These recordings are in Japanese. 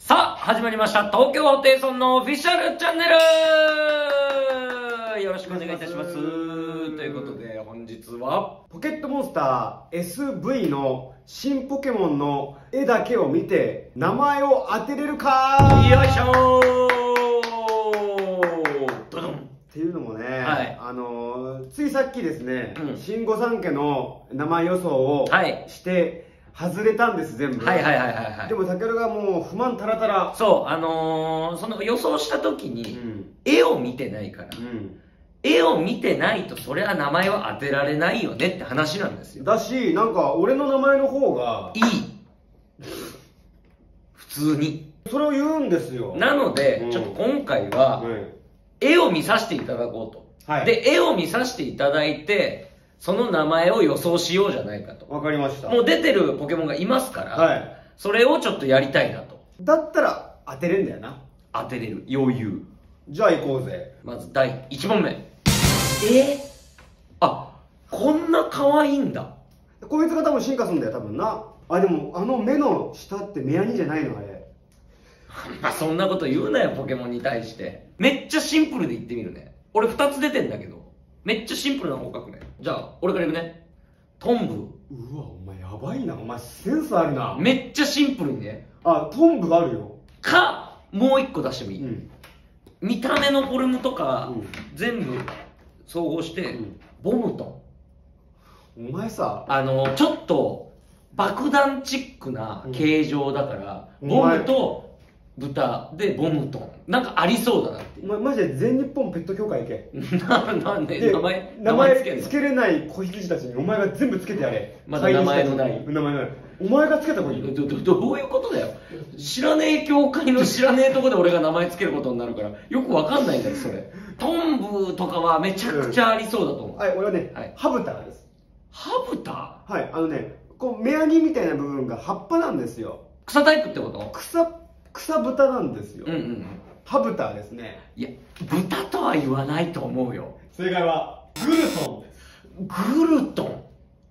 さあ、始まりました。東京ホテイソンのオフィシャルチャンネル、よろしくお願いいたします。ということで、本日は、 ポケットモンスター SV の新ポケモンの絵だけを見て、名前を当てれるかよいしょードドンっていうのもね、 はい、 ついさっきですね、 うん、 新御三家の名前予想をして、外れたんです、全部。 はいはいはいはいはい。 でも、竹原がもう不満たらたら。 そう、その予想した時に、絵を見てないから、絵を見てないと、それは名前は当てられないよねって話なんですよ。 だし、なんか、俺の名前の方が、 いい。普通に。 それを言うんですよ。 なので、ちょっと今回は、絵を見させていただこうと。はい、で、絵を見させていただいて、その名前を予想しようじゃないかと。 わかりました。 もう出てるポケモンがいますから、はい、それをちょっとやりたいなと。 だったら当てれんだよな。 当てれる。余裕。 じゃあ行こうぜ。 まず第1問目。あ、こんな可愛いんだ。 こいつが多分進化するんだよ、多分な。あ、でもあの目の下って目やにじゃないのあれ。 まあそんなこと言うなよ、ポケモンに対して。めっちゃシンプルで言ってみるね。俺2つ出てんだけど。めっちゃシンプルな方角ね。じゃあ、俺からいくね。トンブ。 うわ、お前やばいな。お前センスあるな。 めっちゃシンプルにね。 あ、トンブあるよ。 か、もう一個出してもいい、見た目のフォルムとか、全部総合して、ボムトン。お前さ、 ちょっと爆弾チックな形状だから、ボムと豚でボムトン。なんかありそうだなっていう。 マジで全日本ペット協会行け。 なんで名前つけれない子羊たちにお前が全部つけてやれ。 まだ名前のない。 名前のない。お前がつけた子いいよ。 どういうことだよ。知らねえ協会の知らねえとこで俺が名前つけることになるから、よくわかんないんだよ、それ。トンブとかはめちゃくちゃありそうだと思う。 はい、俺はね、ハブターです。 ハブター？はい、こう、目やにみたいな部分が葉っぱなんですよ。 草タイプってこと？ 草豚なんですよ。ハブターですね。 いや、豚とは言わないと思うよ。 正解は、グルトンです。 グルトン？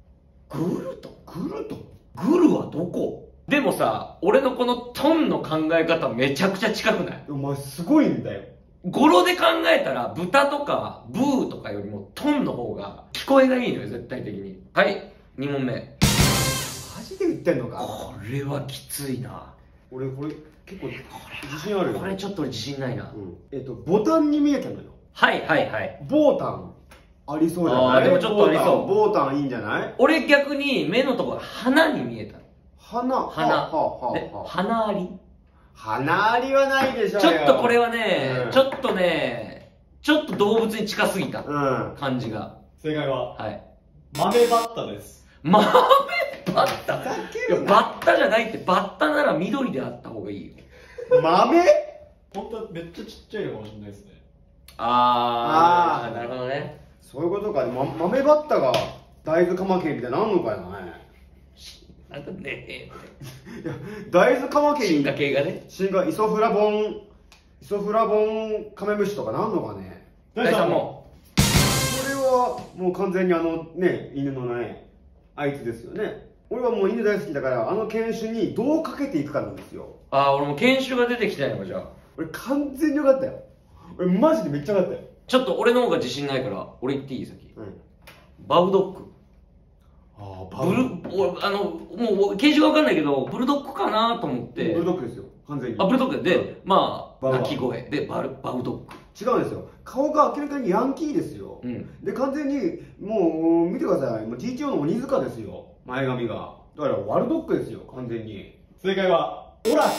グルはどこ？でもさ、俺のこのトンの考え方めちゃくちゃ近くない？ お前すごいんだよ。 語呂で考えたら、豚とかブーとかよりもトンの方が聞こえがいいのよ、絶対的に。はい、2問目。 マジで言ってんのか？ これはきついな。 俺、これ、結構自信あるよ。 これちょっと自信ないな。 ボタンに見えたのよ。 はいはいはい。 ボータンありそうじゃない？ でもちょっとありそう。 ボータンいいんじゃない？ 俺逆に目のところが花に見えた。花あり？ 花ありはないでしょ。 ちょっとこれはね、ちょっと動物に近すぎた感じが。 正解は、 はい、 豆バッタです。 豆バッタ？いや、バッタじゃないって。バッタなら緑であった方がいいよ。 豆？ 本当はめっちゃちっちゃいのかもしれないですね。 なるほどね。 そういうことか。豆バッタが大豆カマキリみたいになるのかよね。 なんかね、 いや、大豆カマキリ進化系がね、 イソフラボンカメムシとかなんのかね。 第3問。 それはもう完全に犬のね、あいつですよね。俺はもう犬大好きだから、犬種にどうかけていくかなんですよ。 俺も犬種が出てきたのか、じゃあ。 俺完全によかったよ。俺マジでめっちゃよかったよ。 ちょっと俺の方が自信ないから、俺言っていい？先。バウドッグ。もう形状がわかんないけど、ブルドッグかなと思って。 ブルドッグですよ、完全に。 ブルドッグで、まあ、鳴き声でバウドッグ。 違うんですよ。顔が明らかにヤンキーですよ。で、完全に、もう、見てください。TTO の鬼塚ですよ、前髪が。だから、ワルドッグですよ、完全に。正解は、オラ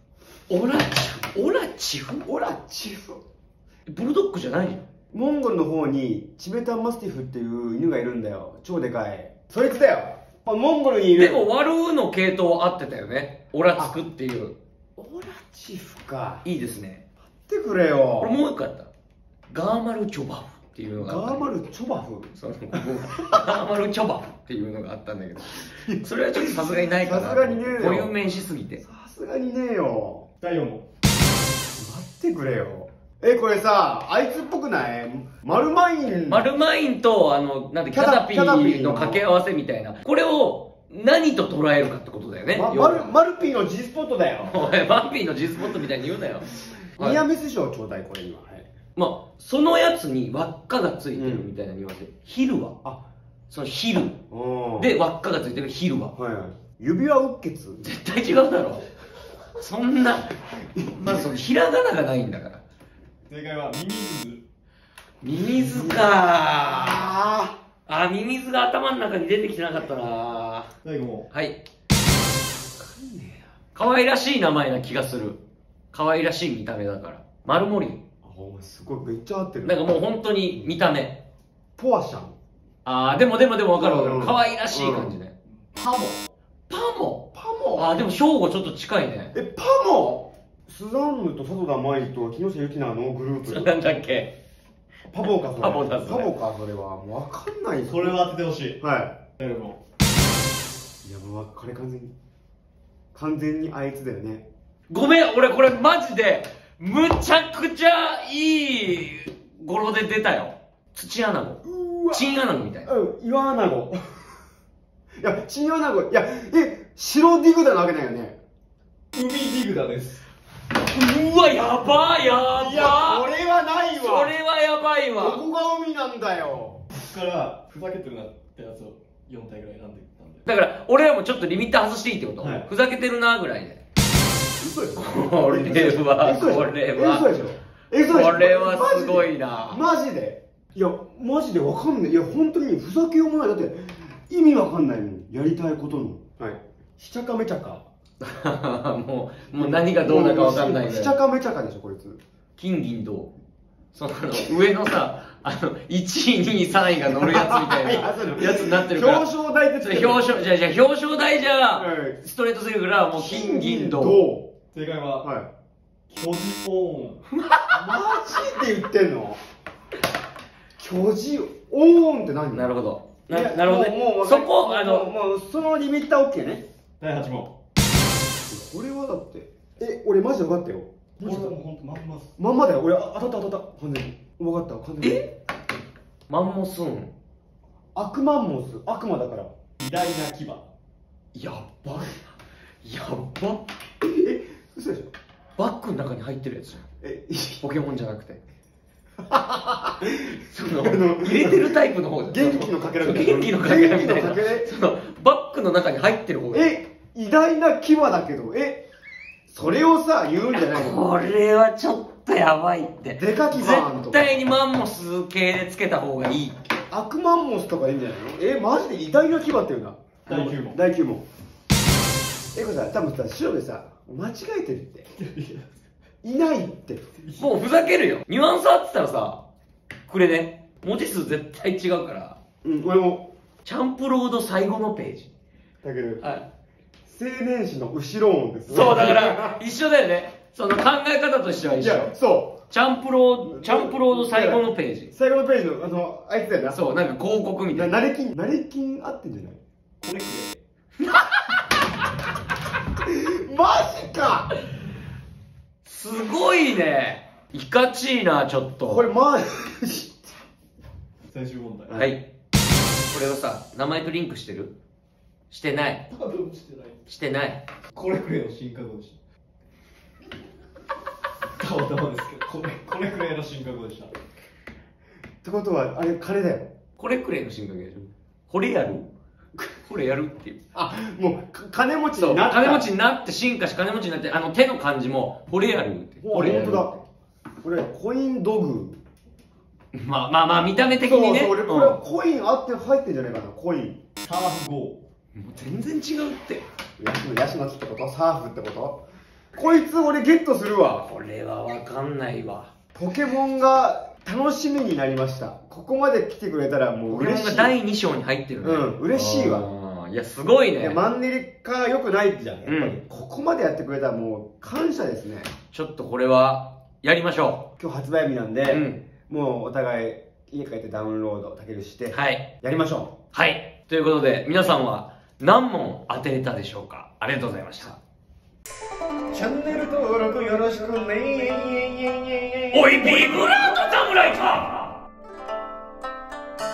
チフ。 ブルドッグじゃないじゃん。 モンゴルの方に、チベタンマスティフっていう犬がいるんだよ。超でかい。そいつだよ。モンゴルにいる。 でも、ワルの系統は合ってたよね。オラチフっていう。 オラチフか。 いいですね。 待ってくれよ。 これもう一個あった。ガーマルチョバフっていうのがあった。 ガーマルチョバフ？ ガーマルチョバフっていうのがあったんだけど。それはちょっとさすがにないかな。 さすがにねえよ。 固有名詞すぎて。 さすがにねえよ。第4問。待ってくれよ。これさ、あいつっぽくない？マルマインと、 キャタピーの掛け合わせみたいな。これを、 何と捉えるかってことだよね。 マルピーの G スポットだよ。 おい、マルピーの G スポットみたいに言うなよ。 ニアミス賞ちょうだい、これには。 まあ、そのやつに輪っかがついてるみたいなニュアンスで、ヒルは、そのヒルで輪っかがついてるヒルは。 指輪うっけつ。 絶対違うだろ。そんな、まずそのひらがながないんだから。 正解はミミズ。 ミミズかー。ミミズが頭の中に出てきてなかったな。 最後も。 はい。可愛らしい名前な気がする。可愛らしい見た目だから。マルモリン。 すごい、めっちゃ合ってる。 なんかもう本当に見た目。 ポアシャン。 でも分かる分かる。可愛らしい感じね。 パモ。 でも正吾ちょっと近いね。 パモスザンヌと佐藤田舞と木下ゆきなのグループ。 なんだっけ。 パボか、それ。 パボか、 それは。もう分かんない。 それは当ててほしい。 はい。 いや、もう、これ完全にあいつだよね。 ごめん、俺これマジで、むちゃくちゃいい語呂で出たよ。土アナゴ。チンアナゴみたいな。 岩アナゴ。いや、チンアナゴ。いや、白ディグダなわけだよね。 海ディグダです。 うわ、やばいやばい。 いや、これはないわ。 それはやばいわ。 ここが海なんだよ。 ここからふざけてるなってやつを4体ぐらい選んでいったんで。 だから俺らもちょっとリミッター外していいってこと、ふざけてるなぐらいで。 嘘でしょ。 これはすごいな。 マジで。いや、マジでわかんない。いや、本当にふざけようもない。だって意味わかんないもん、やりたいことの。しちゃかめちゃか。 もう何がどうだかわかんない。 しちゃかめちゃかでしょ、こいつ。 金銀銅。その上のさ、1位、2位、3位が乗るやつみたいなやつになってるから。 表彰台で表彰台じゃストレートすぎるからもう金銀銅。 正解は巨人オーン。 マジで言ってんの？巨人オーンって何？ なるほど。なるほどね。そこもうそのリミッター OK ね。 第8問。 これはだって俺マジで分かったよ。 これはもう本当まんまだよ。俺当たった完全に分かった完全に。 マンモスーン。 悪マンモス、悪魔だから。 偉大な牙。 やば嘘でしょ。 バッグの中に入ってるやつじゃん。ポケモンじゃなくて。入れてるタイプの方じゃん。 元気のかけらみたいな。 元気のかけらみたいな。バッグの中に入ってる方が。 偉大な牙だけど、それをさ、言うんじゃないの？ これはちょっとやばいって。 デカキバーンとか。 絶対にマンモス系でつけた方がいい。 悪マンモスとかいいんじゃないの？マジで偉大な牙っていうな。 第9問。 第9問。これさ、多分さ、白でさ、間違えてるって。いないって。 もうふざけるよ。ニュアンス合ってたらさ、くれね。文字数絶対違うから。 俺も。 チャンプロード最後のページ。 だけど、青年誌の後ろ音です。 そう、だから一緒だよね。その考え方としては一緒。 いや、そう。 チャンプロード最後のページ。 最後のページの、あいつだよな。 そう、なんか広告みたいな。 ナレキン合ってんじゃない？ これくれ。 マジか！ すごいね。いかちいな、ちょっと。 これマジ。 最終問題。 はい。これはさ、名前とリンクしてる？してない。 多分してない。 してない。 これくれの新加護でした。たまたまですけど、これくれの新加護でした。 ってことは、あれ、金だよ。 これくれの進化系でしょ。これやる？これやるっていう。 もう、金持ちになった。 金持ちになって進化し金持ちになって、手の感じも、これやるって。 これ、本当だ。これ、コインドグ。 まあ、見た目的にね。 そう、これ、コイン入ってんじゃないかな、コイン。 サーフゴー。 もう全然違うって。 ヤシの木ってこと？サーフってこと？こいつ俺ゲットするわ。 これはわかんないわ。 ポケモンが楽しみになりました。ここまで来てくれたらもう嬉しい。 ポケモンが第2章に入ってるね。 嬉しいわ。 いや、すごいね。 マンネリ化良くないじゃん。やっぱり、ここまでやってくれたらもう感謝ですね。 ちょっとこれは、やりましょう。今日発売日なんで、もうお互い家帰ってダウンロード、たけるして、やりましょう。 はい。ということで、皆さんは何問当てれたでしょうか？ありがとうございました。 チャンネル登録よろしくね。 おい、ビブラート侍か！